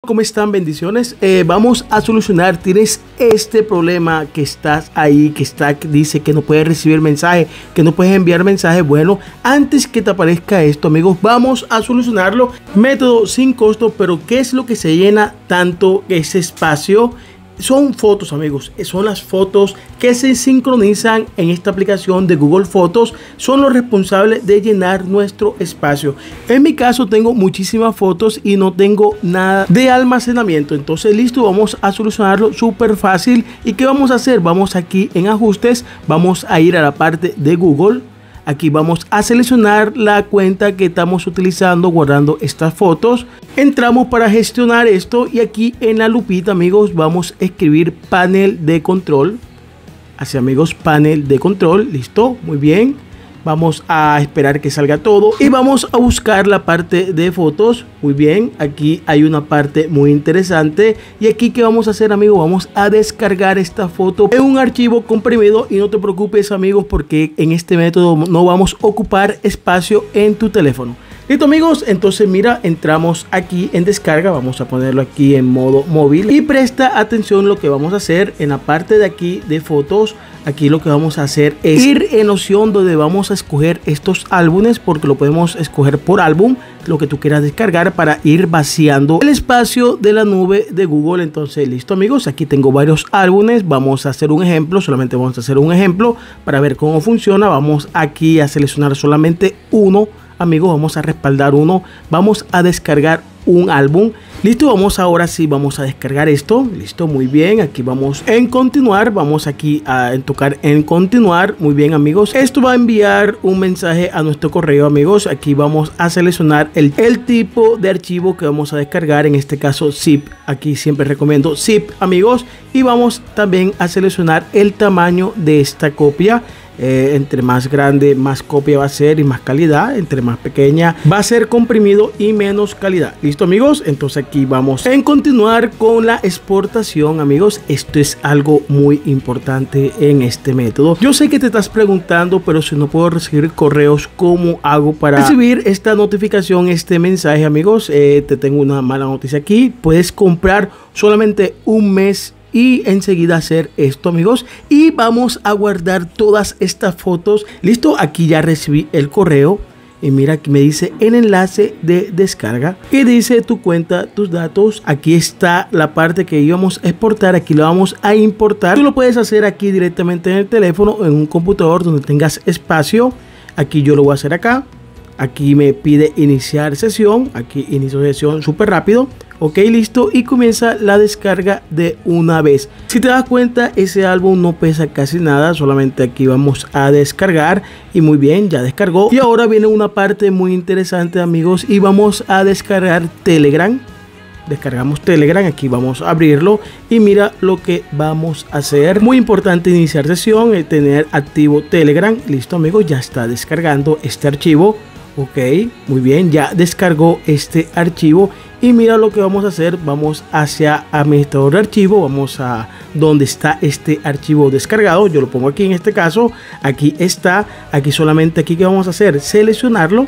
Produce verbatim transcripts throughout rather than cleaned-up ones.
¿cómo están? Bendiciones. Eh, vamos a solucionar, tienes este problema que estás ahí, que está, que dice que no puedes recibir mensaje, que no puedes enviar mensaje. Bueno, antes que te aparezca esto, amigos, vamos a solucionarlo. Método sin costo, pero ¿qué es lo que se llena tanto ese espacio? Son fotos, amigos, son las fotos que se sincronizan en esta aplicación de Google Fotos, son los responsables de llenar nuestro espacio. En mi caso tengo muchísimas fotos y no tengo nada de almacenamiento, entonces listo, vamos a solucionarlo súper fácil. ¿Y qué vamos a hacer? Vamos aquí en ajustes, vamos a ir a la parte de Google. Aquí vamos a seleccionar la cuenta que estamos utilizando guardando estas fotos. Entramos para gestionar esto y aquí en la lupita, amigos, vamos a escribir panel de control. Así, amigos, panel de control. Listo, muy bien. Vamos a esperar que salga todo y vamos a buscar la parte de fotos. Muy bien, aquí hay una parte muy interesante. Y aquí, ¿qué vamos a hacer, amigos? Vamos a descargar esta foto en un archivo comprimido. Y no te preocupes, amigos, porque en este método no vamos a ocupar espacio en tu teléfono. Listo, amigos, entonces mira, entramos aquí en descarga, vamos a ponerlo aquí en modo móvil y presta atención lo que vamos a hacer en la parte de aquí de fotos. Aquí lo que vamos a hacer es ir en opción donde vamos a escoger estos álbumes, porque lo podemos escoger por álbum, lo que tú quieras descargar para ir vaciando el espacio de la nube de Google. Entonces listo, amigos, aquí tengo varios álbumes, vamos a hacer un ejemplo, solamente vamos a hacer un ejemplo para ver cómo funciona. Vamos aquí a seleccionar solamente uno, amigos, vamos a respaldar uno, vamos a descargar un álbum. Listo, vamos ahora sí, vamos a descargar esto. Listo, muy bien, aquí vamos en continuar, vamos aquí a tocar en continuar. Muy bien, amigos, esto va a enviar un mensaje a nuestro correo, amigos. Aquí vamos a seleccionar el, el tipo de archivo que vamos a descargar, en este caso zip. Aquí siempre recomiendo zip, amigos, y vamos también a seleccionar el tamaño de esta copia. Eh, entre más grande, más copia va a ser y más calidad. Entre más pequeña, va a ser comprimido y menos calidad. Listo, amigos, entonces aquí vamos en continuar con la exportación, amigos. Esto es algo muy importante en este método. Yo sé que te estás preguntando, pero si no puedo recibir correos, ¿cómo hago para recibir esta notificación, este mensaje, amigos? Eh, te tengo una mala noticia aquí. Puedes comprar solamente un mes y enseguida hacer esto, amigos, y vamos a guardar todas estas fotos. Listo, aquí ya recibí el correo y mira, aquí me dice el enlace de descarga y dice tu cuenta, tus datos. Aquí está la parte que íbamos a exportar, aquí lo vamos a importar. Tú lo puedes hacer aquí directamente en el teléfono, en un computador donde tengas espacio. Aquí yo lo voy a hacer acá. Aquí me pide iniciar sesión, aquí inicio sesión súper rápido. Ok, listo, y comienza la descarga de una vez. Si te das cuenta, ese álbum no pesa casi nada, solamente aquí vamos a descargar y muy bien, ya descargó. Y ahora viene una parte muy interesante, amigos, y vamos a descargar Telegram. Descargamos Telegram, aquí vamos a abrirlo y mira lo que vamos a hacer. Muy importante iniciar sesión, y tener activo Telegram. Listo, amigos, ya está descargando este archivo. Ok, muy bien, ya descargó este archivo y mira lo que vamos a hacer. Vamos hacia administrador de archivo, vamos a donde está este archivo descargado. Yo lo pongo aquí, en este caso aquí está, aquí solamente aquí que vamos a hacer, seleccionarlo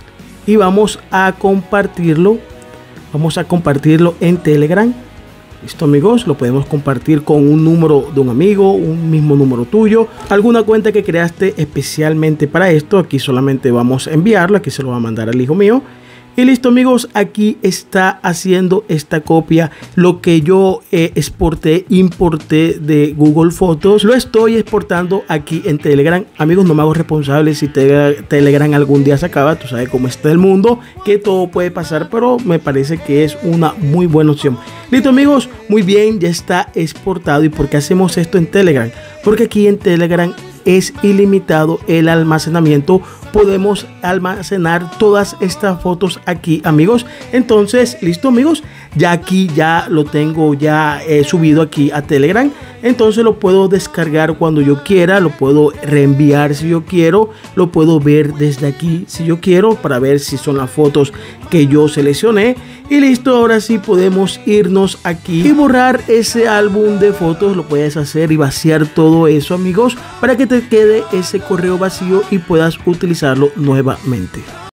y vamos a compartirlo. Vamos a compartirlo en Telegram. Listo, amigos, lo podemos compartir con un número de un amigo, un mismo número tuyo, alguna cuenta que creaste especialmente para esto. Aquí solamente vamos a enviarlo, aquí se lo va a mandar al hijo mío. Y listo, amigos, aquí está haciendo esta copia. Lo que yo eh, exporté, importé de Google Fotos, lo estoy exportando aquí en Telegram. Amigos, no me hago responsable si te, Telegram algún día se acaba. Tú sabes cómo está el mundo, que todo puede pasar, pero me parece que es una muy buena opción. Listo, amigos, muy bien, ya está exportado. ¿Y por qué hacemos esto en Telegram? Porque aquí en Telegram es ilimitado el almacenamiento. Podemos almacenar todas estas fotos aquí, amigos. Entonces, listo, amigos, ya aquí ya lo tengo ya eh, subido aquí a Telegram. Entonces lo puedo descargar cuando yo quiera, lo puedo reenviar si yo quiero, lo puedo ver desde aquí si yo quiero, para ver si son las fotos que yo seleccioné. Y listo, ahora sí podemos irnos aquí y borrar ese álbum de fotos. Lo puedes hacer y vaciar todo eso, amigos, para que te quede ese correo vacío y puedas utilizarlo nuevamente.